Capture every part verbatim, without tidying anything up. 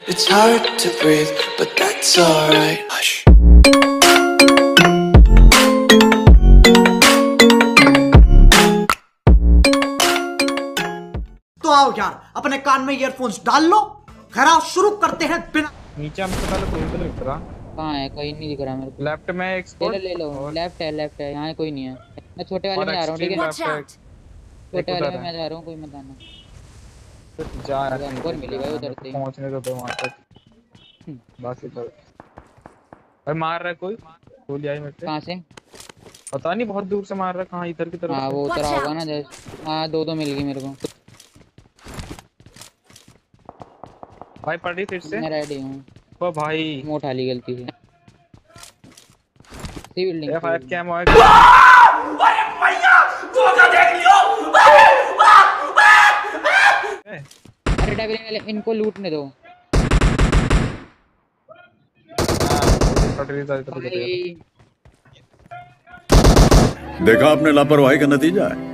It's hard to breathe, but that's alright. Hush. तो आओ यार, अपने कान में ईयरफोन्स डाल लो, खरा शुरू करते हैं बिना। नीचे हमसे पहले कोई तो दिख रहा। कहाँ है? कोई नहीं दिख रहा मेरे को। लेफ्ट में एक ले लो ले लो, लेफ्ट है लेफ्ट है, यहाँ कोई नहीं है। मैं छोटे वाले में जा रहा हूँ, ठीक है? छोटे वाले में मैं जा रहा हूँ, कोई मत आना। जा हमको मिली भाई उधर से पहुंचने तो दो वहां तक। बस इधर भाई मार रहा है कोई, गोली आई मेरे पे। कहाँ से पता नहीं, बहुत दूर से मार रहा है। कहाँ? इधर की तरफ। हाँ वो उतरा होगा ना जैसे। हाँ दो दो मिल गई मेरे को भाई। पड़ रही फिर से। मैं रेडी हूँ। ओ भाई मैं उठा ली गलती से। सी बिल्डिंग एफ फाइव कैम है। अरे भैया तू तो देख लियो। अरे डेविल इनको लूटने दो। देखा आपने लापरवाही का नतीजा है।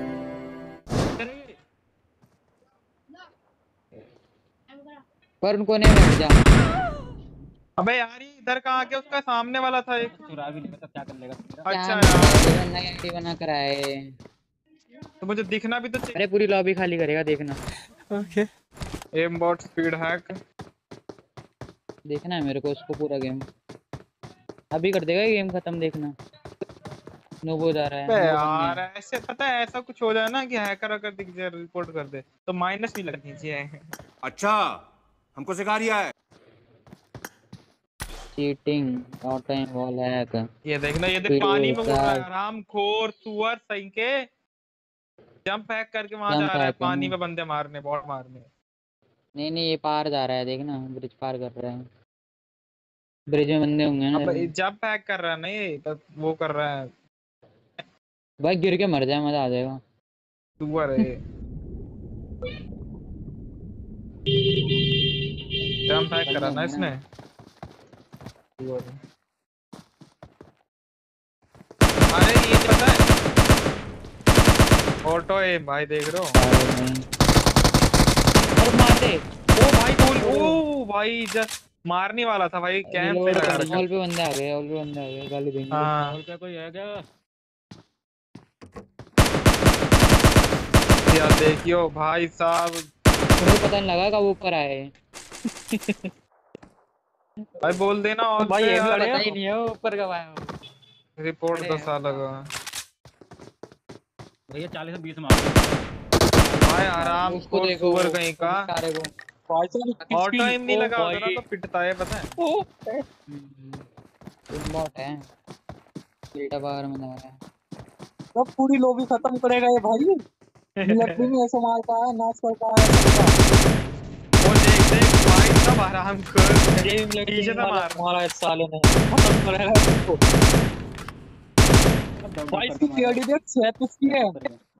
पर उनको नहीं बैठ जा। अबे यार इधर कहाँ के? उसका सामने वाला था एक। चुरा भी नहीं, मतलब क्या कर लेगा? अच्छा यार नई आईडी बना कर आए तो मुझे दिखना भी तो चाहिए। अरे पूरी लॉबी खाली करेगा देखना। Okay aimbot speed hack देखना है मेरे को उसको पूरा गेम। अभी कर देगा ये गेम खत्म, देखना। नोबो जा रहा है यार। ऐसे पता है ऐसा कुछ हो जाए ना कि हैकर अगर दिख जाए रिपोर्ट कर दे तो माइनस नहीं लगनी चाहिए। अच्छा हमको सिखा रिया है। Cheating not time wall hack. ये देखना, ये देख पानी में उड़ रहा है हरामखोर सुअर। सही के जंप हैक करके वहां जा रहा है पानी में बंदे मारने, बॉट मारने। नहीं नहीं ये पार जा रहा है, देखना ब्रिज पार कर रहा है। ब्रिज में बंदे होंगे ना। अब जंप हैक कर रहा है ना ये, तो वो कर रहा है भाई। गिर के मर जाए, मजा आ जाएगा। सुअर है। जंप हैक करा ना इसने। अरे ये पता है ऑटो है भाई, देख रहे हो? अरे मार दे। ओ भाई गोल। ओ भाई जस्ट मारने वाला था भाई। कैंप पे लगा रखा। हॉल पे बंदे आ गए, हॉल पे बंदे आ गए, गाली देंगे। हां हॉल पे कोई है क्या? यार देखियो भाई साहब, मुझे पता नहीं लगा कब ऊपर आए। भाई बोल देना और भाई ये भी पता ही नहीं है ऊपर कब आया। रिपोर्ट दस साल लगा भैया। चालीस से बीस मार भाई आराम को सुअर कहीं का। ऑटो एम नहीं लगा होता ना तो पिटता है, पता है? बॉट है बेटा बाहर में जा रहा है। सब पूरी लॉबी खत्म करेगा ये भाई। मिलिट्री में ऐसे मारता है, नाच करता है। वो देख देख भाई सब आराम कर पीछे से मार मारा इस साले ने, खत्म करेगा इसको। भाई इसकी केडी देख सैंतीस की है।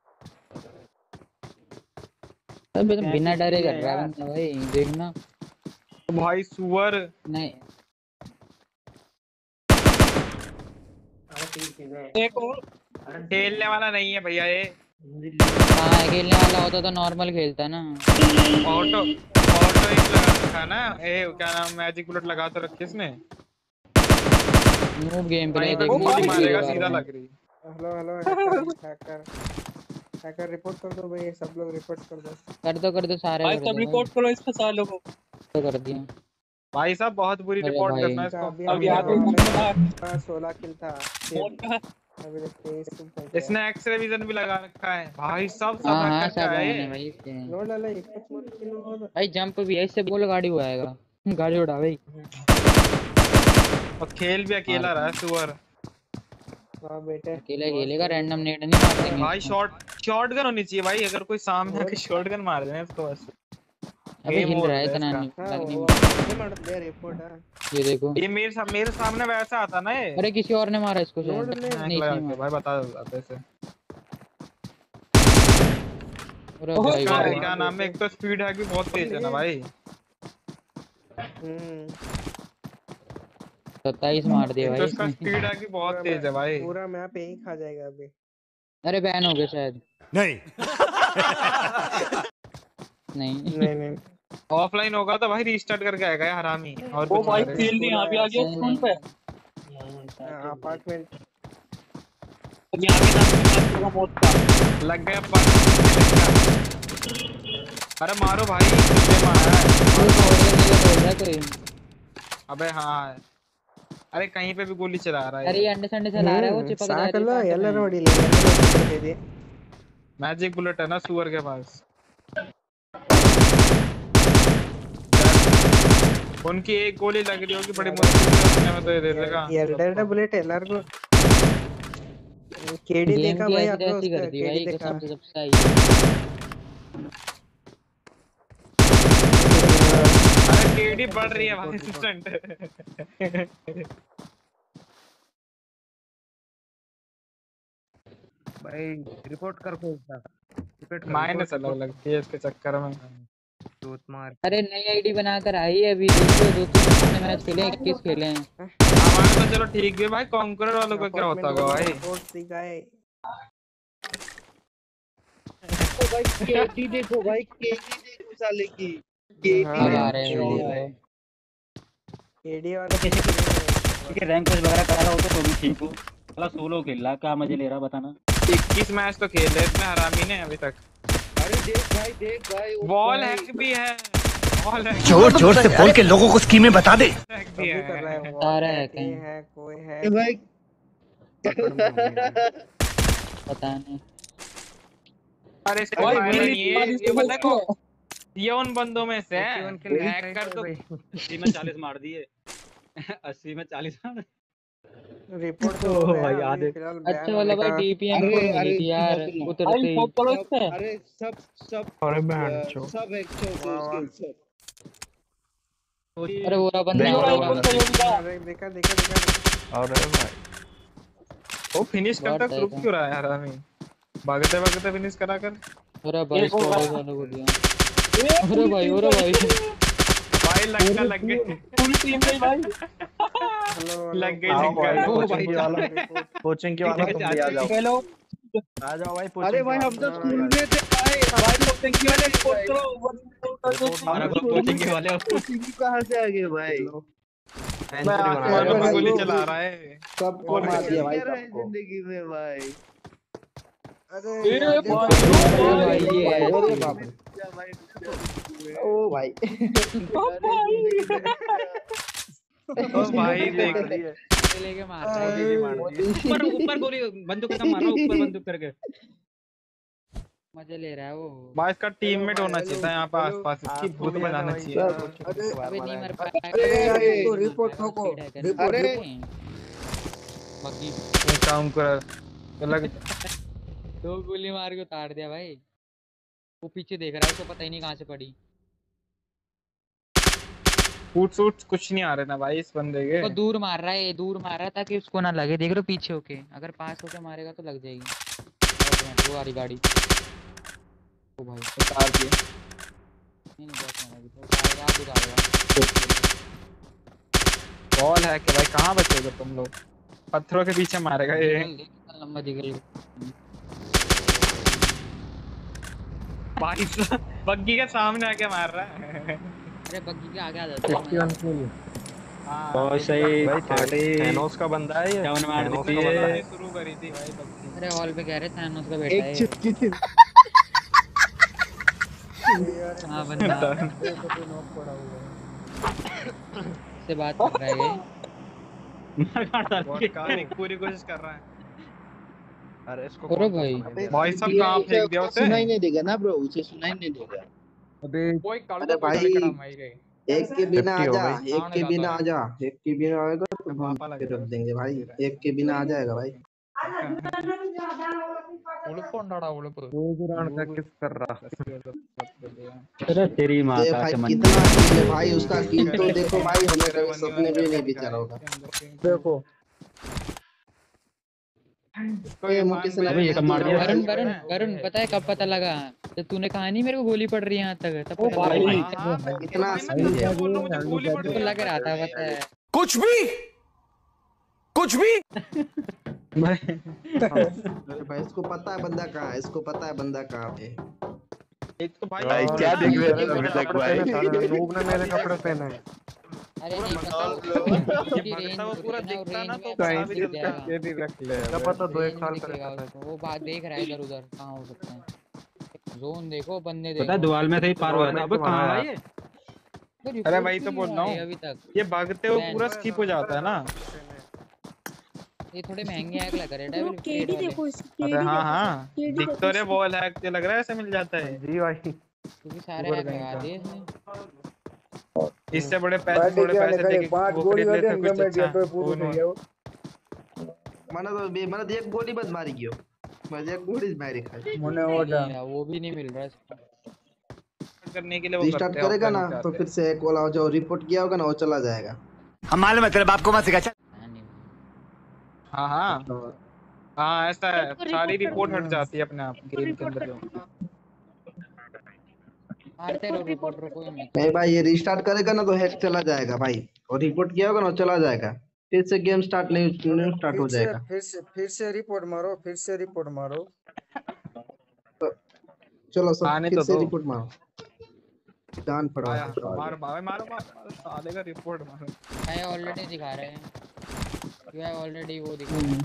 अब बिना डरे कर रहा है भाई, देखना। भाई सुअर नहीं एक और खेलने वाला नहीं है भैया ये। हाँ खेलने वाला होता तो नॉर्मल खेलता ना। ऑटो ऑटो एक लगा रखा ना। ए क्या नाम, मैजिक बुलेट लगा तो रखी इसने। नूब गेम प्ले देखो मारेगा सीधा लग रही। Hello hello hacker hacker report कर दो भाई, सब लोग रिपोर्ट कर दो। कर दो कर दो सारे भाई सब रिपोर्ट करो इसको सालों को। तो कर दिया भाई साहब, बहुत बुरी रिपोर्ट करना है इसको। अभी आगे सोलह किल था। अभी देखते इसने एक्स-रे विजन भी लगा रखा है भाई साहब। सब हाँ हाँ करता सब है है भाई इसके। नो डाला इक्कीस किल और भाई जंप भी है, इससे बोल गाड़ी वो आएगा। गाड़ी उड़ा भाई। और खेल भी अकेला रहा है सुअर। हां बेटे अकेला खेलेगा, रैंडम नेट नहीं मारते भाई। शॉट शॉटगन होनी चाहिए भाई, अगर कोई सामने आके शॉटगन मार देना इसको बस। अबे हिल रहा है इतना नहीं लगनी। ये मार दे रिपोर्ट है। ये देखो ये मेरे सामने मेरे सामने वैसा आता ना ये। अरे किसी और ने मारा इसको शायद। नहीं नहीं भाई बता दो ऐसे। अरे भाई क्या नाम है? एक तो स्पीड है कि बहुत तेज है ना भाई। हम्म सत्ताईस मार दिया भाई। इसका स्पीड है कि बहुत तेज है भाई। पूरा मैप यही खा जाएगा अभी। अरे बैन हो गया शायद। नहीं नहीं नहीं नहीं ऑफलाइन होगा तो भाई रीस्टार्ट करके आएगा यार हरामी। और ओ कुछ भाई नहीं फील्ड यहाँ भी आ गया स्कूल पे। अपार्टमेंट यहाँ भी नाम का मौत का करेगा। लग गया पर अरे मारो भाई कितने मारा है। बोल रहा है कोई। अबे हाँ अरे कहीं पे भी गोली चला रहा है। अरे ये अंडे संडे चला रहा है वो चिपक जा रही है साकलो कांटे ಎಲ್ಲ में। ನೋಡಿ ले ಎಲ್ಲ दे दे मैजिक बुलेट है ना सुअर के पास। उनकी एक गोली लग रही होगी बड़ी मुश्किल से उतने में तो ये दे देगा। ಎರಡೆರಡು ಬುಲೆಟ್ ಎಲ್ಲರಿಗೂ केडी गेम देखा की भाई ऐसी आपने तैसी उसका कर दी केडी भाई देखा कसम से सबसे सही। अरे केडी बढ़ रही है भाई इंस्टेंट। भाई रिपोर्ट कर को रिपोर्ट माइनस अलग लगती है इसके चक्कर में। दूत मार अरे नई आईडी बनाकर आई है अभी देखो दो तीन मैच खेले हैं इक्कीस खेले हैं। हमारे तो चलो ठीक है भाई कॉन्करर वालों का क्या होता होगा भाई। रिपोर्ट दिखाए देखो भाई केडी देखो भाई केडी देखो साले की अब आ रहे हैं भाई। केडी वाला ठीक है रैंक कुछ वगैरह करा रहा हो तो भी ठीक हो। साला सोलो खेल रहा क्या मजे ले रहा बताना। इक्कीस मैच तो खेले इसमें हरामी ने अभी तक। अरे देख भाई देख भाई वॉल हैक भी है। वॉल हैक जोर जोर से बोल के लोगों को स्कीमें बता दे। हैक भी भी कर रहा है। है वो सारा है है कहीं। है कोई है ए भाई पता नहीं। अरे इसका भाई फायदा मेरी नहीं है तुम्हारी ये पता समझ को ये उन बंदों में से है हैक कर तो अस्सी में चालीस मार दिए। अस्सी में चालीस मार रिपोर्ट तो ओ हो गया, भाई, अभी आधे- फिलहाल बैन अच्छा वाला भाई होने का- डीपीएम अरे, को मिली अरे, थी यार सुनो, उतरते भाई ही। फोन करो इस पे। अरे सब सब अरे अ, सब एक सौ से उसके सब अरे वो रहा बंदा नहीं हो वो रहा रहा है बंदा। कौन सा अरे देखा देखा देखा अरे भाई वो फिनिश करता बहुत रुक है। क्यों रहा है हरामी। भागते भागते फिनिश करा कर। अरे भाई एक और स्टोरेज वालों को दिया। अरे भाई अरे भाई भाई लगता लग गई पूरी टीम गई भाई। हेलो लग गई आओ लग भाई, गई। ओ भाई, वाला कोचिंग के वाला तुम भी आ जाओ हेलो आ जाओ भाई अरे भाई हम तो स्कूल में थे भाई भाई लोग थैंक यू वाले रिपोर्ट करो। हमारा कोचिंग के वाले कोचिंग कहां से आ गए भाई मैं आसमान में गोली चला रहा है। सबको मार दिया भाई सबको जिंदगी में भाई अरे ए यार, भाई, देखो, ओ भाई, ये है। अरे बाप रे। ओ भाई ओ भाई देख लेके मार रहा है। ऊपर ऊपर गोली बंदूक का मारो ऊपर बंदूक करके। मजे ले रहा है वो। भाई इसका टीममेट होना चाहिए था यहाँ पे आसपास इसकी भूत में जाना चाहिए। अबे नहीं मर पाया। अरे यार, इसको रिपोर्ट ठोको, रिपोर्ट, अरे रिपोर्ट। बाकी काम कर तो लग दो गोली मार के उतार दिया भाई। वो पीछे देख रहा है उसको पता ही नहीं कहाँ से पड़ी। फूट सूट कुछ नहीं आ रहे ना भाई इस बंदे के। वो दूर मार रहा है दूर मार रहा है ताकि उसको ना लगे। देख रहे हो पीछे होके अगर पास होके मारेगा तो लग जाएगी। वो वाली गाड़ी ओ भाई उतार दिए। नहीं नहीं बहुत मारा अभी तो उतारेगा आप उतारेगा। बॉल है कि भाई कहाँ बचोगे तुम लोग। पत्थरों के पीछे मारेगा ये। कितना लंबा दिख रही है। भाई बग्गी के सामने आके मार रहा है। अरे बग्गी के आगे आ जाता है। हाँ, बहुत सही भाई, थर्टी थैनोस का बंदा है ये सेवन मार थैनोस दी का बंदा है। शुरू करी थी भाई बग्गी। अरे हॉल पे कह रहे थे उसका बेटा है। एक चिपकी थी हाँ बंदा से बात कर रहा है ये। बहुत काफी पूरी कोशिश कर रहा है। अरे इसको अरे भाई भाई सब कहाँ फेंक दिया उसे। सुनाई नहीं देगा ना ब्रो, उसे सुनाई नहीं देगा। कोई काल अरे को भाई, पकड़ के मार गई। एक के बिना फिफ्टी हो आजा, गई। एक के बिना आजा, एक के बिना आएगा तो हम पापा लग फिर रख गया। देंगे भाई। एक के बिना आ जाएगा भाई। उड़पोंडाड़ा उड़प। का किस कर रहा अरे तेरी माँ ये का भाई चमन। कितना किल है भाई, उसका किल तो देखो भाई, हमें कभी सपने में नहीं बेचारा होगा। देखो ये मुकेश ने अबे ये कब मार दिया? वरुण वरुण वरुण पता है कब पता लगा जब तूने कहा नहीं मेरे को गोली पड़ रही है यहाँ तक तब पता भाई। लगा। इतना मेरे को लग रहा था पता है। कुछ भी कुछ भी अरे भाई इसको पता है बंदा कहाँ है, इसको पता है बंदा कहाँ पे है। एक तो भाई भाई क्या देख रहे थे अभी तक भाई? नूब ने मेरे कपड़े पहने हैं। अरे नहीं पता ये भगता वो पूरा दिखता ना तो पता भी चलता है। ये भी रख ले। क्या पता दो एक साल का दिखेगा उसको, वो बात देख रहा है इधर उधर कहाँ हो सकते हैं। जोन देखो, बंदे देखो। पता है दीवार में से ही पार हुआ था। अबे कहाँ है ये? अरे वही तो बोल रहा हूँ, अभी तक ये भागते हुए पूरा स्किप हो जाता है ना। ये थोड़े महंगे हैक लग रहे हैं डेविल केडी देखो इसकी। अरे हाँ हाँ दिख तो रहे बॉल हैक के लग रहा है ऐसे मिल जाता है। जी भाई क्योंकि सारे हैक लगा दिए इसने। इससे बड़े पैसे थोड़े पैसे देके पांच वो गोली खरीद वाले लेते कुछ में अच्छा दिया तो पूरा वो हो गया वो। મને તો બે મને તો એક ગોળી બસ મારી ગયો મને એક ગોળી જ મારી ખાલી મને हो जा वो भी नहीं मिल रहा इसको करने के लिए वो रिस्टार्ट करते हैं, करेगा offline ना जाते तो हैं। फिर से एक वाला जो रिपोर्ट किया होगा ना वो चला जाएगा। हम मालूम है तेरे बाप को मत सिखा। हाँ हाँ हाँ ऐसा है, सारी रिपोर्ट हट जाती है अपने आप गेम के अंदर जो। मारते रहो रिपोर्ट रो कोई मत। नहीं भाई ये रिस्टार्ट करेगा ना तो हैक चला जाएगा भाई, और रिपोर्ट किया होगा ना चला जाएगा, फिर से गेम स्टार्ट नहीं नहीं स्टार्ट हो जाएगा। फिर से फिर से रिपोर्ट मारो, फिर से रिपोर्ट मारो। तो चलो सब आने फिर तो से दो। रिपोर्ट मारो, जान पड़ा आया, मार भाई मारो मारो मारो साले का रिपोर्ट मारो। मैं ऑलरेडी दिखा रहे हैं, यू है ऑलरेडी वो दिखा रहे हैं।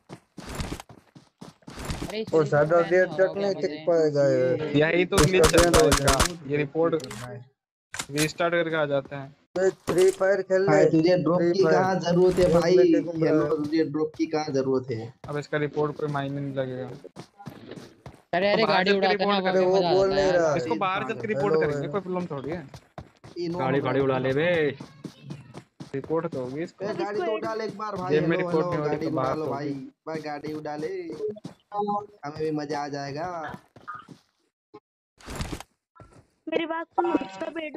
अरे वो ज्यादा देर तक नहीं टिक पाएगा ये। यही तो ग्लिच चल रहा है इसका, ये रिपोर्ट रीस्टार्ट करके आ जाते हैं। फ्री फायर खेल भाई तुझे ड्रॉप की कहाँ जरूरत है भाई, हेलो तुझे ड्रॉप की कहाँ जरूरत है। अब इसका रिपोर्ट कोई मायने नहीं लगेगा। अरे अरे गाड़ी उड़ाते ना करें, वो बोल नहीं रहा। इसको बाहर चल के रिपोर्ट करेंगे, कोई प्रॉब्लम थोड़ी है। गाड़ी गाड़ी उड़ा ले बे। रिपोर्ट तो होगी इसको। ए, गाड़ी तो उड़ा ले एक बार भाई, गेम में हेलो रिपोर्ट हेलो नहीं हो रही गाड़ी तो उड़ा बाहर लो तो भाई, होगी। भाई गाड़ी उड़ा ले, हमें भी मजा आ जाएगा। मेरी बात सुनो, सब बेड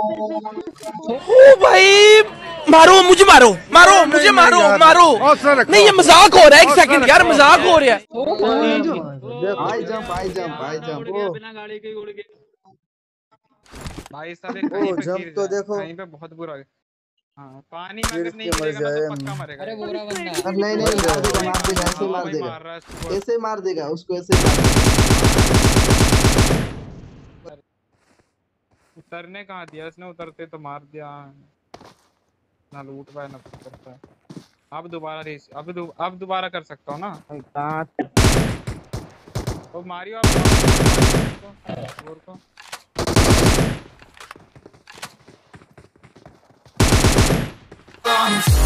ओ भाई मारो मुझे, मारो मारो मुझे, मारो मारो। नहीं ये मजाक हो रहा है, एक सेकंड यार मजाक हो रहा है। भाई जंप भाई जंप भाई जंप बिना गाड़ी के उड़ गए भाई साहब एक कहीं ओ, पे जंप गिर तो जाए, देखो। कहीं पे बहुत बुरा। हाँ पानी में गिर अगर नहीं के मर गिरेगा ना तो जाए। पक्का मरेगा। अरे बुरा बंदा अब नहीं नहीं मार देगा मार देगा ऐसे मार भाई देगा, मार रहा है इसको। ऐसे मार देगा उसको, ऐसे मार देगा। उतरने कहाँ दिया इसने, उतरते तो मार दिया ना, लूट पाया ना कुछ करता है। अब दोबारा रेस, अब दु, अब दोबारा कर सकता हूँ ना। तो मारियो आप और को